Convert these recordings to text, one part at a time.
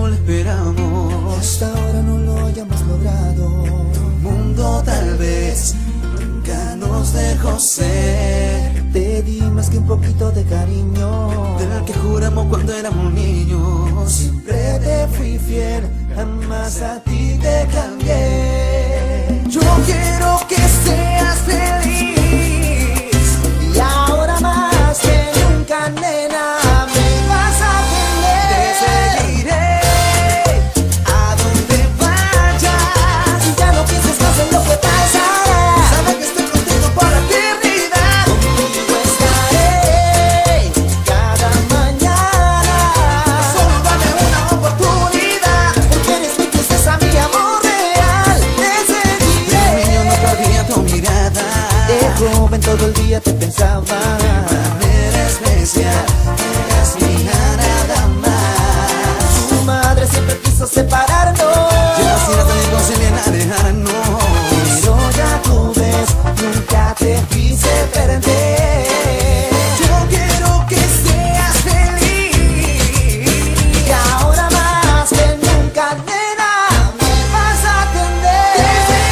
lo esperamos. Hasta ahora no lo hayamos logrado. El mundo tal vez nunca nos dejó ser. Te di más que un poquito de cariño, del que juramos cuando éramos niños. Siempre te fui fiel, jamás a ti te cambié. Yo quiero que seas feliz, y ahora más que nunca, nena, me vas a tener. te seguiré a donde vayas. Y ya no pienses más en lo que pasará. Sabes que estoy contigo por la eternidad. Contigo estaré cada mañana. Solo dame una oportunidad, Porque eres mi princesa, mi amor real. Te seguiré. de niño no perdía tu mirada. De joven todo el día te pensaba. Manera especial, eres mía nada más. Tu madre siempre quiso separarnos, Yo así no te concilian a dejarnos. pero ya tú ves, nunca te quise perder. Yo quiero que seas feliz, Y ahora más que nunca, nena, me vas a atender.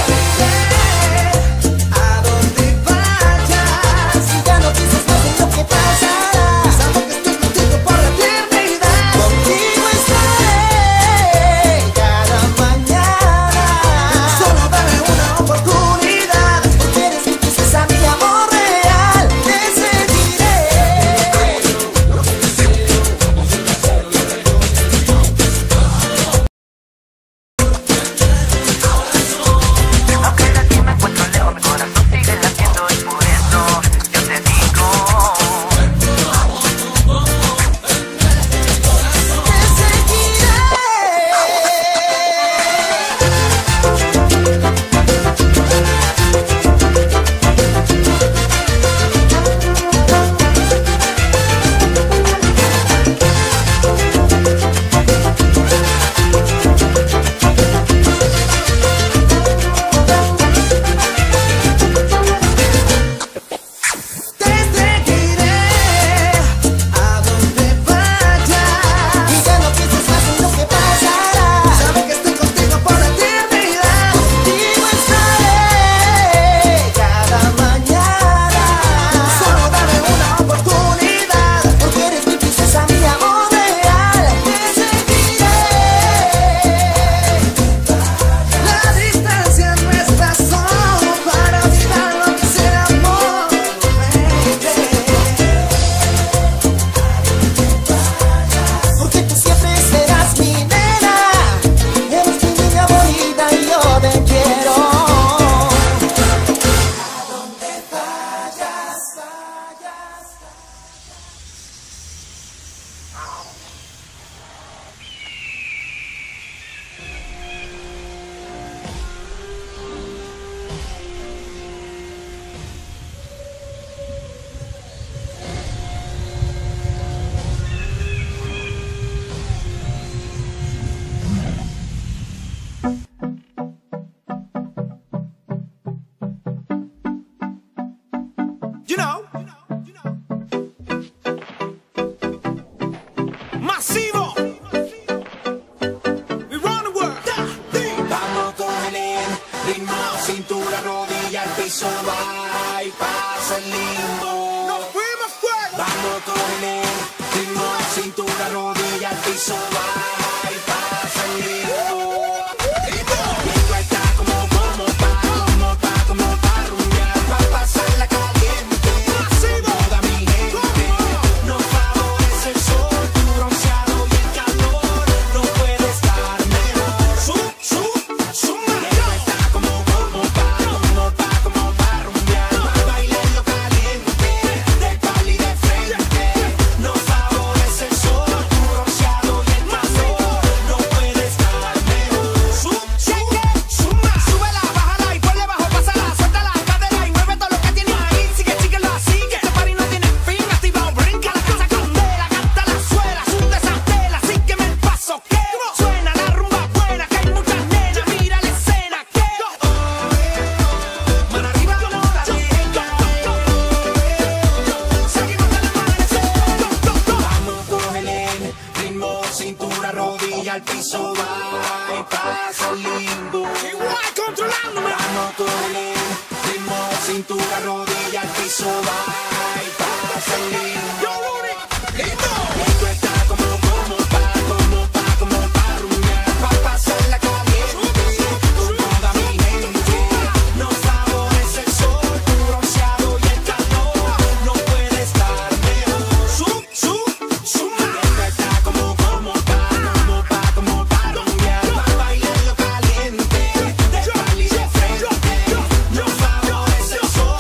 a donde vayas. Y ya no pienses más en lo que pasará. Sabes que estoy contigo por la eternidad. Contigo estaré cada mañana. Solo dame una oportunidad, Porque eres mi princesa, mi amor real. Te seguiré. Aunque de ti me encuentro lejos, mi corazón sigue latiendo y por eso yo te digo. Te seguiré. te seguiré a donde vayas. Y ya no pienses más en lo que pasará. Sabes que estoy contigo por la eternidad. Contigo estaré cada mañana. Solo dame una oportunidad, Porque eres mi princesa, mi amor real. Te seguiré. la distancia no es razón para olvidar lo que es el amor, baby. Porque tú siempre serás mi nena. Eres mi niña bonita y yo te quiero. A donde vayas, vayas. You know, Masivo, we run the world. Vamos con el ritmo, cintura, rodilla, el piso va y pasa el limbo. Nos fuimos fuera. Vamos con el ritmo, cintura, rodilla, el piso va y pasa el limbo. Esto está como pa rumbear, pa pasarla caliente. Toda mi gente nos favorece el sol, tu bronceado y el calor. No puede estar mejor. Esto está como pa rumbear, pa bailar lo caliente, del pali de frente. Nos favorece el sol, tu bronceado y el calor. piso va y pasa el limbo. Igual controlándome. Vamos con el ritmo, cintura, rodilla, al piso va y pasa el limbo. Yo, Rudy. Listo. Esto está como pa' rumbear, pa' pasarla caliente con toda mi gente. Nos favorece el sol, tu bronceado y el calor. No puede estar mejor. Suma. Esto está como pa' rumbear, pa' bailarlo caliente, de espalda y de frente. Nos favorece el sol,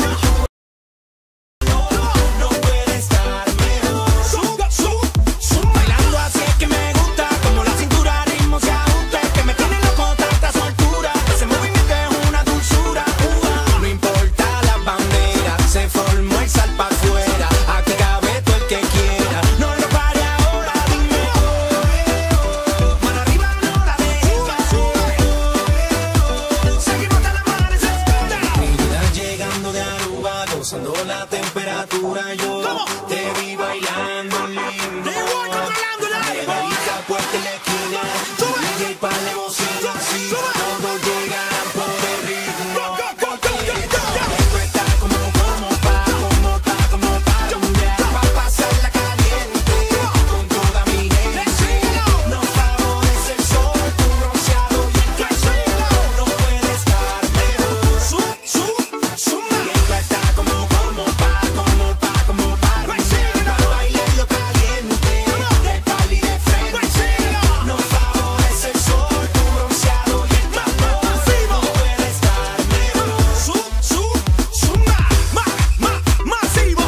no puede estar mejor. Bailando así es que me gusta, como la cintura ritmo se ajusta, que me tiene loco tanta soltura, ese movimiento es una dulzura. No importa la bandera, se formó el sal pa' afuera, aquí cabe todo el que quiera. No lo pare ahora, dime mano arriba, no la dejes. Seguimos hasta el amanecer. Mi vida llegando de Aruba, gozando la temperatura, yo te vi bailando lindo. Margarita, puerta en la esquina, DJ pa' la bocina, así todos llegan por el ritmo. Porque esto está como pa' rumbear, pa' pasarla caliente con toda mi gente. Nos favorece el sol, tu bronceado y el calor. No puede estar mejor. Y esto está como pa' rumbear, pa' bailarlo caliente, de espalda y de frente. Nos favorece el sol, tu bronceado y el calor. No puede estar mejor. Masivo.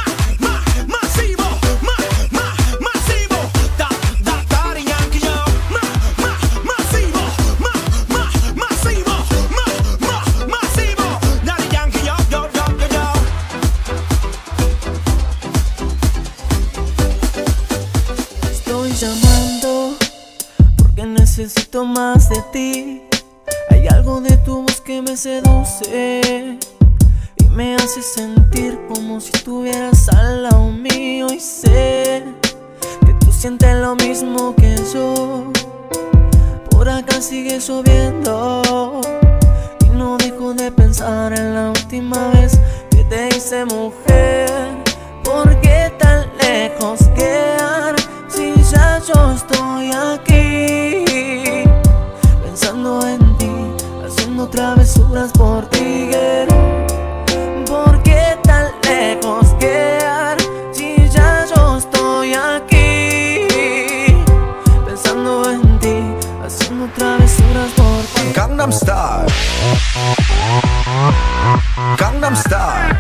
Daddy Yankee, yo. Masivo. Daddy Yankee, yo. Estoy llamando porque necesito más de ti. Hay algo de tu voz que me seduce y me hace sentir como si estuvieras al lado mío. Y sé que tú sientes lo mismo que yo. Por acá sigue lloviendo y no dejo de pensar en la última vez que te hice mujer. ¿Por qué tan lejos quedar si ya yo estoy aquí? Pensando en ti, haciendo travesuras por ti, girl. ¿Por qué tan lejos quedar si ya yo estoy aquí? Pensando en ti, haciendo travesuras por ti. Gangnam Style. Gangnam Style.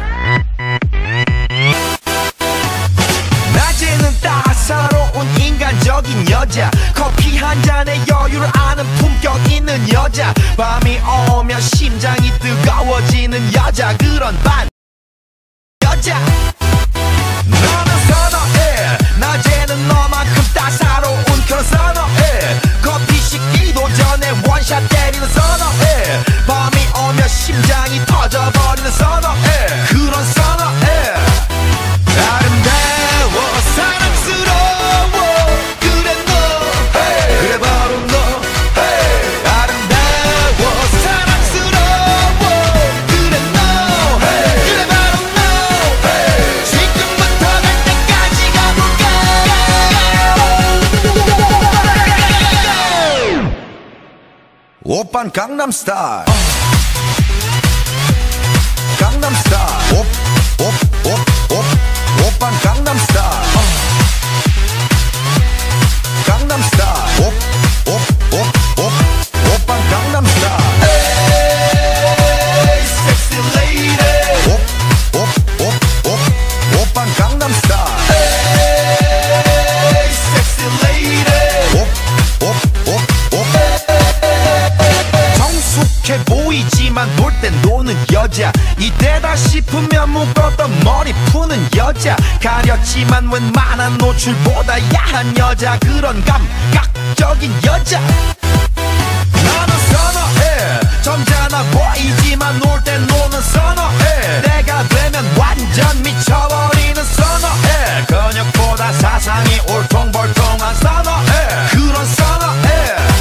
낮에는 따사로운 인간적인 여자, 커피 한 잔에 여유를 아는 품격 있는 여자, 밤이 오면 심장이 뜨거워지는 여자, 그런 반 여자. 너는 선어해, 낮에는 너만큼 따사로운 그런 선어해. 커피 식기도 전에 원샷 때리는 선어해. 밤이 오면 심장이 터져버리는 선어해. 그런 선어해. 아름다워 사랑스러워 그래 너 hey. 그래 바로 너 hey. 아름다워 사랑스러워 그래 너 hey. 그래 바로 너 hey. 지금부터 갈 때까지 가볼까. 오빤 강남스타일 강남스타일 오빤 강남스타일 강남스타일 오빤 강남스타일 에이 섹시 레이디 오빤 강남스타일 에이 섹시 레이디 정숙해 보이지만 볼 땐 노는 여자, 이때다 싶으면 묶었던 머리 푸는 여자, 가렸지만 웬만한 노출보다 야한 여자, 그런 감각적인 여자. 나는 선어해, 점잖아 보이지만 놀 땐 노는 선어해. 내가 되면 완전 미쳐버리는 선어해. 근육보다 사상이 올통벌통한 선어해. 그런 선어해.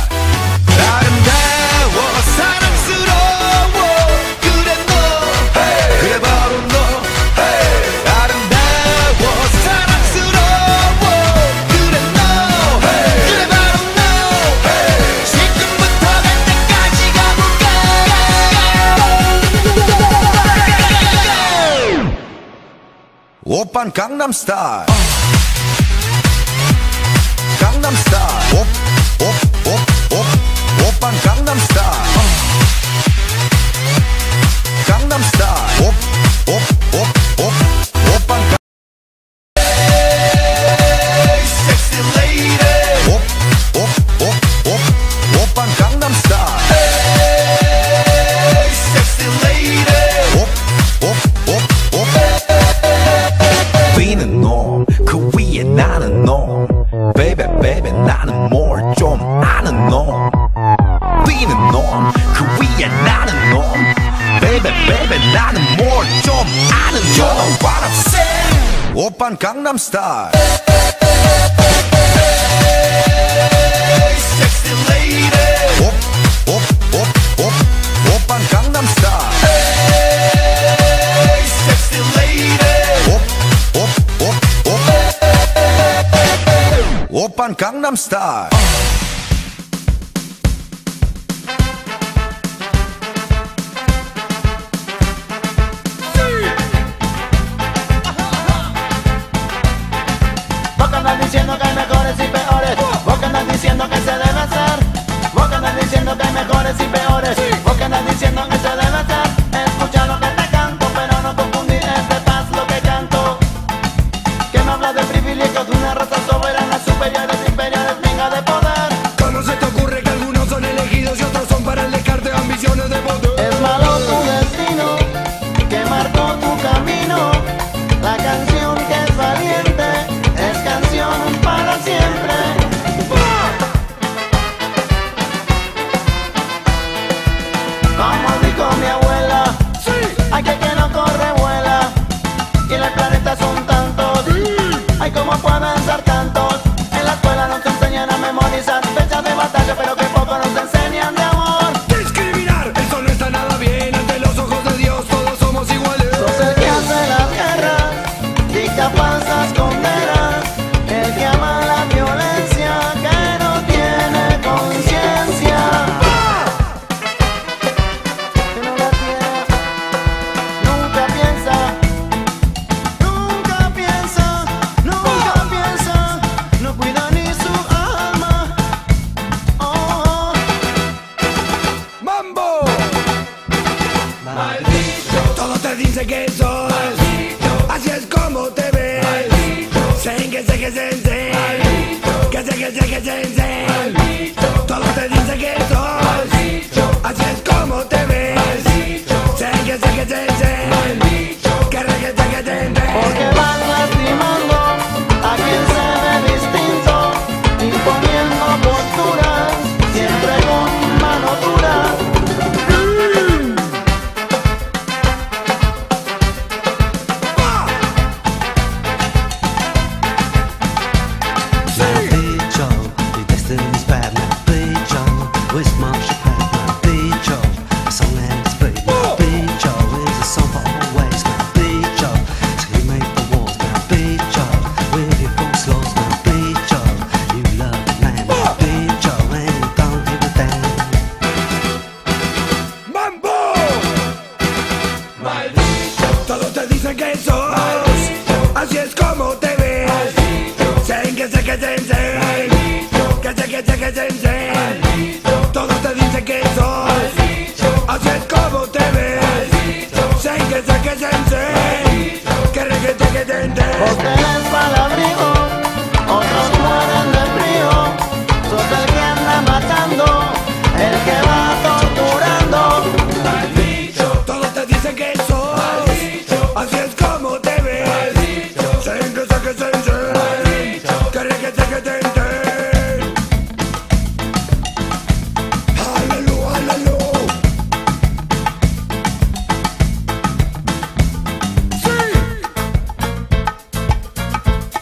오빤 강남스타일 강남스타일 오빤 강남스타일 강남스타일 오빤 Sexy lady 오빤 강남스타일 Sexy lady 위는 놈, 그 위에 나는 놈 Baby baby 나는 뭘 좀 아는 놈 위는 놈, 그 위에 나는 놈 Baby baby 나는 뭘 좀 아는 놈 You know what I'm saying 오빤 강남스타일 Sexy lady 오빤 강남스타일 Sexy lady 오빤 강남스타일 Vos que andas diciendo que hay mejores y peores. Vos que andas diciendo que se debe hacer. Vos que andas diciendo que hay mejores y peores. Vos que andas diciendo que se debe hacer. Escucha lo que te canto, pero no confundir este paz lo que canto. Que me habla de privilegios de una raza soberana, superiores, imperiales, venga de poder. ¿Cómo se te ocurre que algunos son elegidos y otros son para el descarte de ambiciones de poder? Es malo tu destino, que marcó tu camino. La canción que es valiente es canción para siempre. Como dijo mi abuela, hay que no corre vuela. Y en el planeta son tantos, hay como pueden ser tantos. En la escuela nos enseñan a memorizar fechas de batalla, pero que poco nos enseñan de amor. Discriminar, eso no está nada bien. Ante los ojos de Dios todos somos iguales. Sos el que hace las guerras, dicta falsas condenas, el que ama la violencia, que no tiene conciencia. Que no la tiene, nunca piensa, nunca piensa, nunca piensa, no cuida ni su alma. Oh. ¡Mambo! Todos te dicen que sos así es como te ves. Sen que sé que sensei, que sé que sé que sensei. Todos te dicen que sos así es como te ves. Sen que sé que sensei, que sé que sé que sensei. Porque van lastimando a quien se ve distinto, imponiendo posturas, siempre con mano dura. Bicho, your destiny's bad now. Bicho, with Marshall Pat now. Bicho, a song and it's free. Bicho is a song for always now. Bicho, so you make the walls now. Bicho, with your false laws now. Bicho, you love the man now. Bicho, and you don't give a damn. ¡Mambo! Todos te dicen que sos así es como te ves. Sen que sé que sensei, que sé que sé que sensei. Todos te dicen que sos así es como te ves. Sen que sé que sensei, que sé que sensei. Vos tenés para abrigo, otros mueren de frío. Sos el que anda matando, el que va torturando. Todos te dicen que sos así es como te ves. Sen que sé que sensei, que sé que sensei. Aleluya, aleluya. Sí.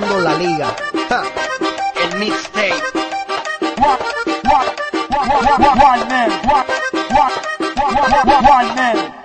matando la liga. Ja. El mixtape. One man.